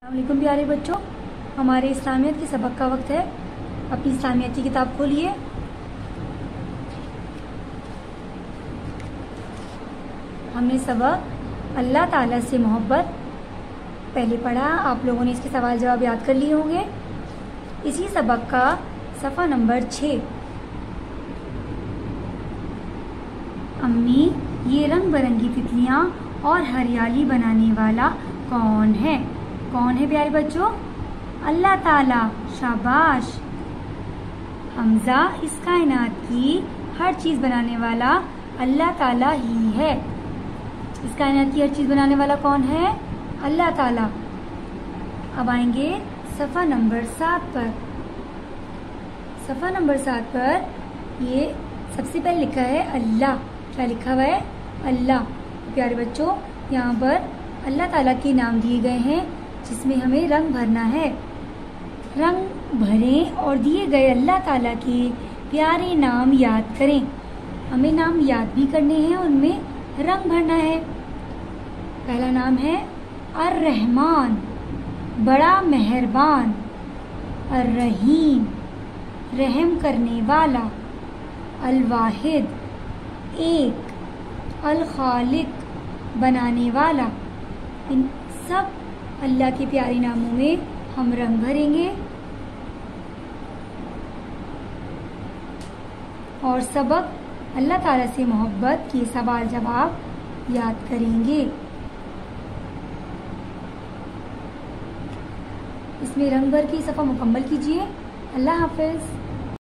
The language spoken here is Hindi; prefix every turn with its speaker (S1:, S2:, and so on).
S1: अस्सलामुअलैकुम प्यारे बच्चों, हमारे इस्लामियत के सबक का वक्त है। अपनी इस्लामियत की किताब खोलिए। हमने सबक अल्लाह ताला से मोहब्बत पहले पढ़ा। आप लोगों ने इसके सवाल जवाब याद कर लिए होंगे। इसी सबक का सफ़ा नंबर 6। अम्मी, ये रंग बिरंगी तितलियाँ और हरियाली बनाने वाला कौन है? कौन है प्यारे बच्चों? अल्लाह ताला। शाबाश। हमजा, इस कायनात की हर चीज़ बनाने वाला अल्लाह ताला ही है। इस कायनात की हर चीज़ बनाने वाला कौन है? अल्लाह ताला। अब आएंगे सफ़ा नंबर 7 पर। सफ़ा नंबर 7 पर ये सबसे पहले लिखा है अल्लाह। क्या लिखा हुआ है? अल्लाह। प्यारे बच्चों, यहाँ पर अल्लाह ताला के नाम दिए गए हैं जिसमें हमें रंग भरना है। रंग भरें और दिए गए अल्लाह ताला के प्यारे नाम याद करें। हमें नाम याद भी करने हैं, उनमें रंग भरना है। पहला नाम है अर्रहमान, बड़ा मेहरबान। अर्रहीम, रहम करने वाला। अल-वाहिद, एक। अल-खालिक, बनाने वाला। इन सब अल्लाह के प्यारे नामों में हम रंग भरेंगे और सबक अल्लाह ताला से मोहब्बत के सवाल जवाब याद करेंगे। इसमें रंग भर के सफ़ा मुकम्मल कीजिए। अल्लाह हाफ़िज़।